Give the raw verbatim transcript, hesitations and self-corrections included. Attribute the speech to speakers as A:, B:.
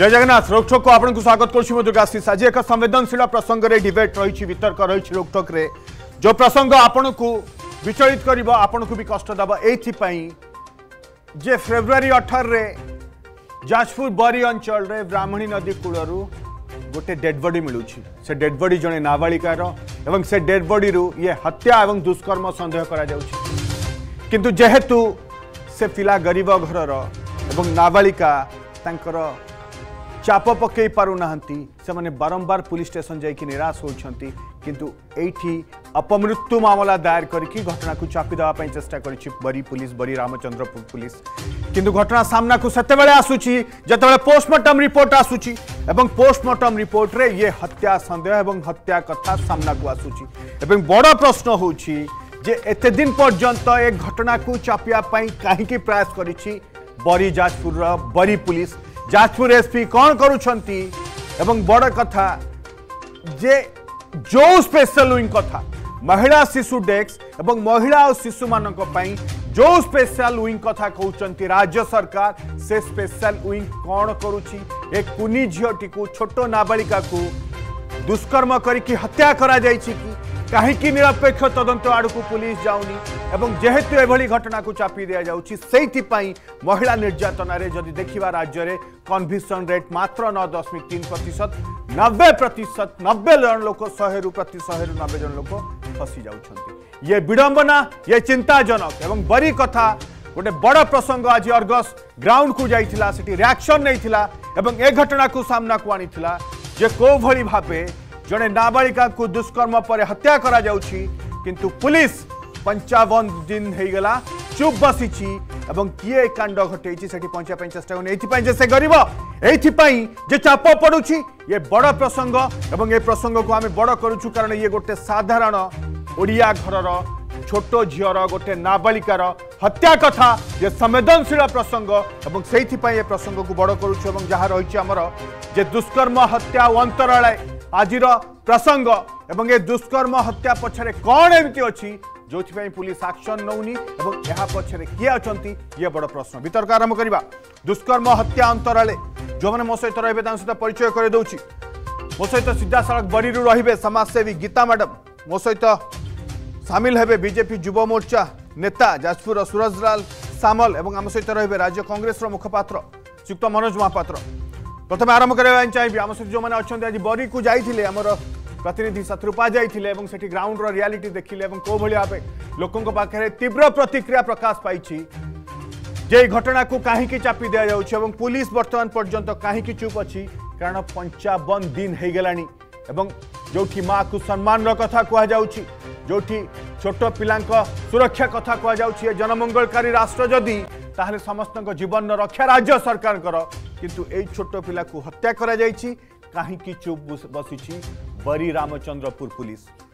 A: जय जगन्नाथ रोकठोक को आपको स्वागत करुँ दुर्गाशीष आज एक संवेदनशील प्रसंग में डिबेट रही वितर्क रही रोकठोक रे जो प्रसंग आपण को विचलित कर आपण को भी कष्ट दब ये जे फेब्रुआरी अठारह रे जाजपुर बरी अंचल रे ब्राह्मणी नदी कूलू गोटे डेड बॉडी मिलूँ से डेड बॉडी जड़े नाबालिकार एवं से डेड बॉडी रु ये हत्या एवं दुष्कर्म संदेह करा किंतु जेहेतु से पिला गरीब घरर एवं नाबालिका तांकर चाप पकई पारुना से माने बारंबार पुलिस स्टेशन जाकि निराश होती किंतु एठी अपमृत्यु मामला दायर करके घटना को चापी देवाई चेष्टा करी बरी पुलिस बरी रामचंद्रपुर पुलिस किंतु घटना सामना को सेते आसूची जतबेले पोस्टमार्टम रिपोर्ट आसूची एवं पोस्टमार्टम रिपोर्ट रे ये हत्या संदेह एवं हत्या कथा सामना को आसूची एवं बड़ प्रश्न होची जे एते दिन पर्यंत एक घटना को चापिया पई काहेकि प्रयास करिछि बरी जाजपुर बरी पुलिस जाजपुर एसपी कौन करुछंती एवं बड़ कथा जे जो स्पेशल विंग कथा महिला शिशु डेस्क एवं महिला और शिशु मानक पई जो स्पेशल विंग कथा कहउचंती राज्य सरकार से स्पेशल विंग कौन करुछि एक कुनी झियोटी को छोट नाबालिका को दुष्कर्म करके हत्या करा जायछि कि कहीं निरपेक्ष तदंत आड़ को पुलिस जाऊनी एवं जेहेतु एभली घटना को चापी दिया जाउछि सेइथिपाई महिला निर्यातना रे जदि देखिबा राज्य रे कन्विक्शन रेट मात्र नौ दशमिक तीन प्रतिशत नब्बे प्रतिशत नब्बे जन लोक सौ रु प्रति सौ रु नब्बे जन लोक फसी जाउछंती ये विडंबना ये चिंताजनक एवं बड़ी कथा गोटे बड़ प्रसंग आज अर्गस ग्राउंड को जाइथिला सेठी रिएक्शन नैथिला एवं ए घटना को सामना को आनिथिला जे को भली भाबे जड़े नाबालिका को दुष्कर्म पर हत्या करा जाउछि किंतु पुलिस पंचावन दिन हो गला चुप बसी एवं किए कांड घटे से पहुंचा चेष्टा कर जे से गरीब एथिपाई जे चाप पड़ुछि ये बड़ प्रसंग एवं ये प्रसंग को आम बड़ करूछु कारण ये गोटे साधारण ओडिया घरर छोट झीर गोटे नाबालिकार हत्या कथा ये संवेदनशील प्रसंग एवं से ये प्रसंग को बड़ करूछु एवं जहाँ रही आमर जे दुष्कर्म हत्या अंतरालय आज प्रसंग एवं ये दुष्कर्म हत्या पछरे कौन एमती अच्छी जो पुलिस एक्शन नौनी एवं यह पछरे किए अच्छी ये बड़ प्रश्न वितर्क आरंभ करवा दुष्कर्म हत्या अंतराले जो मैंने मो सहित रही सहित परिचय कर दूची मो सहित सीधा सड़क बरी रे समाजसेवी गीता मैडम मो सहित सामिल हेबे बीजेपी युव मोर्चा नेता जाजपुर सूरजलाल सामल एवं आम सहित रही राज्य कांग्रेस मुखपात्र श्रीयुक्त मनोज महापात्र प्रथम आरंभ करने चाहिए आम सहित जो मैंने अच्छा आज बरी को जाइए आमर प्रतिनिधि शत्रुपा जाइए से ग्राउंड रियालिटी देखिले को भाव लोकों पाखे तीव्र प्रतिक्रिया प्रकाश पाई जे घटना को कहीं चापी दि जाऊँ पुलिस बर्तमान पर्यंत कहीं चुप अच्छी कारण पंचावन दिन हो गलानी जो माँ को सम्मान कथा कहुच्छी जो छोट पिला सुरक्षा कथा कहुच्छी जनमंगलकारी राष्ट्र जदि ताहले समस्त जीवन रक्षा राज्य सरकार किंतु ए छोट पिला को हत्या करा जायछि काहे कि चुप बसी बरी रामचंद्रपुर पुलिस।